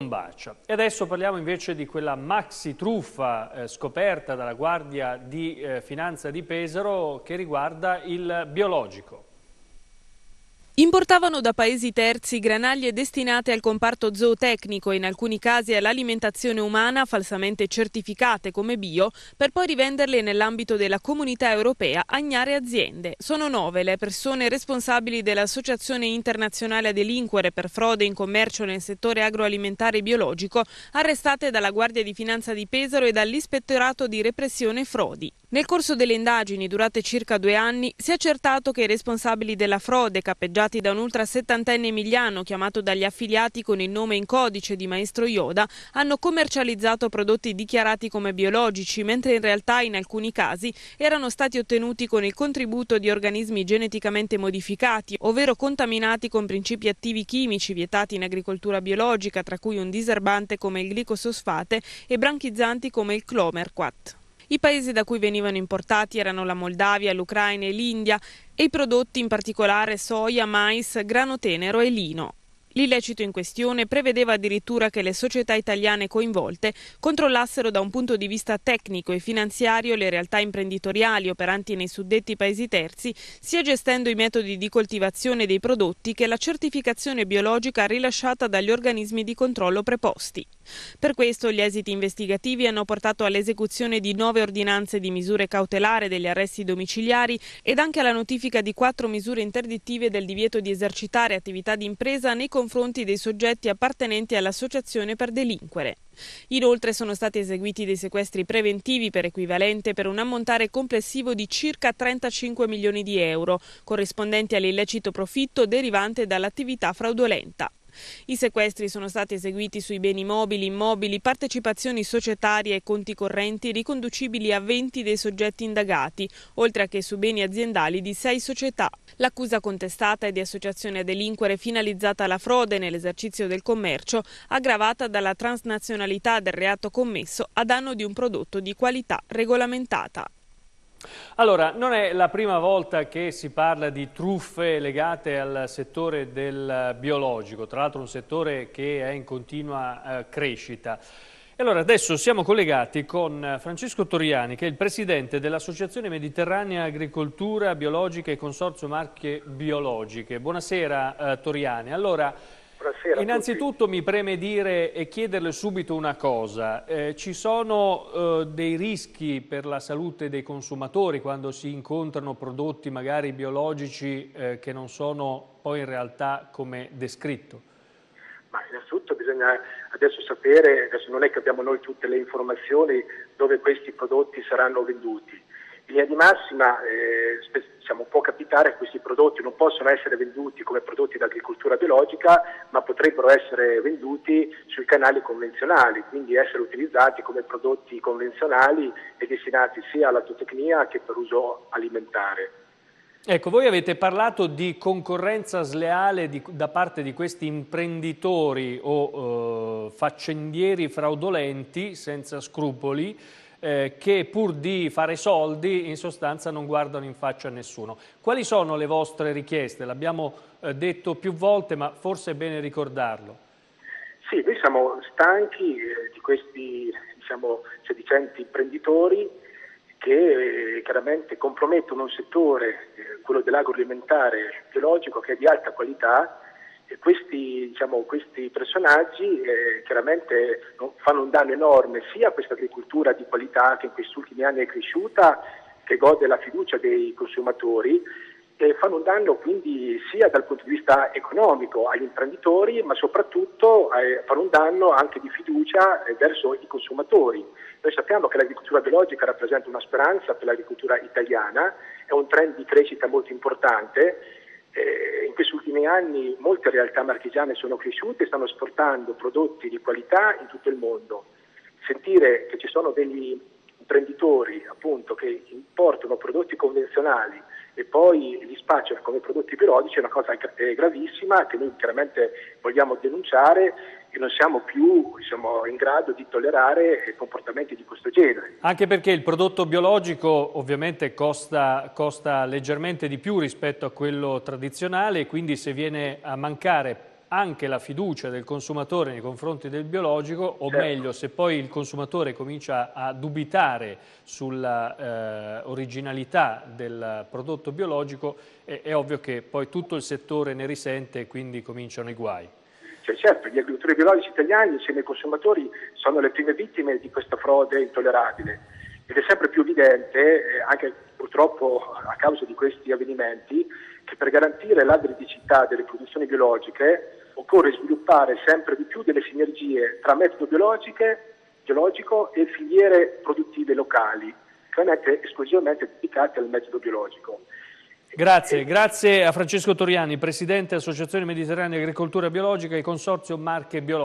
bacia. E adesso parliamo invece di quella maxi truffa scoperta dalla Guardia di Finanza di Pesaro che riguarda il biologico. Importavano da paesi terzi granaglie destinate al comparto zootecnico e in alcuni casi all'alimentazione umana falsamente certificate come bio per poi rivenderle nell'ambito della Comunità Europea a ignare aziende. Sono 9 le persone responsabili dell'Associazione Internazionale a Delinquere per frode in commercio nel settore agroalimentare biologico arrestate dalla Guardia di Finanza di Pesaro e dall'Ispettorato di Repressione Frodi. Nel corso delle indagini, durate circa 2 anni, si è accertato che i responsabili della frode, cappeggiati da un ultrasettantenne emiliano chiamato dagli affiliati con il nome in codice di Maestro Yoda, hanno commercializzato prodotti dichiarati come biologici, mentre in realtà in alcuni casi erano stati ottenuti con il contributo di organismi geneticamente modificati, ovvero contaminati con principi attivi chimici vietati in agricoltura biologica, tra cui un diserbante come il glicososfate e branchizzanti come il clomerquat. I paesi da cui venivano importati erano la Moldavia, l'Ucraina e l'India e i prodotti in particolare soia, mais, grano tenero e lino. L'illecito in questione prevedeva addirittura che le società italiane coinvolte controllassero da un punto di vista tecnico e finanziario le realtà imprenditoriali operanti nei suddetti paesi terzi, sia gestendo i metodi di coltivazione dei prodotti che la certificazione biologica rilasciata dagli organismi di controllo preposti. Per questo gli esiti investigativi hanno portato all'esecuzione di 9 ordinanze di misure cautelari degli arresti domiciliari ed anche alla notifica di 4 misure interdittive del divieto di esercitare attività di impresa nei confronti dei soggetti appartenenti all'associazione per delinquere. Inoltre sono stati eseguiti dei sequestri preventivi per equivalente per un ammontare complessivo di circa 35 milioni di euro, corrispondenti all'illecito profitto derivante dall'attività fraudolenta. I sequestri sono stati eseguiti sui beni mobili, immobili, partecipazioni societarie e conti correnti riconducibili a 20 dei soggetti indagati, oltre che su beni aziendali di 6 società. L'accusa contestata è di associazione a delinquere finalizzata alla frode nell'esercizio del commercio, aggravata dalla transnazionalità del reato commesso a danno di un prodotto di qualità regolamentata. Allora, non è la prima volta che si parla di truffe legate al settore del biologico, tra l'altro un settore che è in continua crescita. E allora adesso siamo collegati con Francesco Toriani, che è il presidente dell'Associazione Mediterranea Agricoltura Biologica e Consorzio Marche Biologiche. Buonasera Toriani. Allora, innanzitutto mi preme dire e chiederle subito una cosa. Ci sono dei rischi per la salute dei consumatori quando si incontrano prodotti magari biologici che non sono poi in realtà come descritto? Ma innanzitutto bisogna adesso sapere, adesso non è che abbiamo noi tutte le informazioni dove questi prodotti saranno venduti. In linea di massima può capitare che questi prodotti non possono essere venduti come prodotti d'agricoltura biologica, ma potrebbero essere venduti sui canali convenzionali, quindi essere utilizzati come prodotti convenzionali e destinati sia alla zootecnia che per uso alimentare. Ecco, voi avete parlato di concorrenza sleale da parte di questi imprenditori o faccendieri fraudolenti senza scrupoli, che pur di fare soldi in sostanza non guardano in faccia a nessuno. Quali sono le vostre richieste? L'abbiamo detto più volte, ma forse è bene ricordarlo. Sì, noi siamo stanchi di questi sedicenti imprenditori che chiaramente compromettono un settore, quello dell'agroalimentare biologico, che è di alta qualità. E questi personaggi chiaramente fanno un danno enorme sia a questa agricoltura di qualità che in questi ultimi anni è cresciuta, che gode la fiducia dei consumatori, e fanno un danno quindi sia dal punto di vista economico agli imprenditori, ma soprattutto fanno un danno anche di fiducia verso i consumatori. Noi sappiamo che l'agricoltura biologica rappresenta una speranza per l'agricoltura italiana, è un trend di crescita molto importante. In questi ultimi anni molte realtà marchigiane sono cresciute e stanno esportando prodotti di qualità in tutto il mondo. Sentire che ci sono degli imprenditori appunto che importano prodotti convenzionali e poi li spacciano come prodotti biologici è una cosa gravissima che noi chiaramente vogliamo denunciare e non siamo più in grado di tollerare comportamenti di questo genere. Anche perché il prodotto biologico ovviamente costa leggermente di più rispetto a quello tradizionale e quindi se viene a mancare anche la fiducia del consumatore nei confronti del biologico, o meglio, se poi il consumatore comincia a dubitare sulla originalità del prodotto biologico, è ovvio che poi tutto il settore ne risente e quindi cominciano i guai. Certo, gli agricoltori biologici italiani insieme ai consumatori sono le prime vittime di questa frode intollerabile ed è sempre più evidente, anche purtroppo a causa di questi avvenimenti, che per garantire la veridicità delle produzioni biologiche occorre sviluppare sempre di più delle sinergie tra metodo biologico e filiere produttive locali, chiaramente esclusivamente dedicate al metodo biologico. Grazie a Francesco Toriani, Presidente Associazione Mediterranea Agricoltura Biologica e Consorzio Marche Biologiche.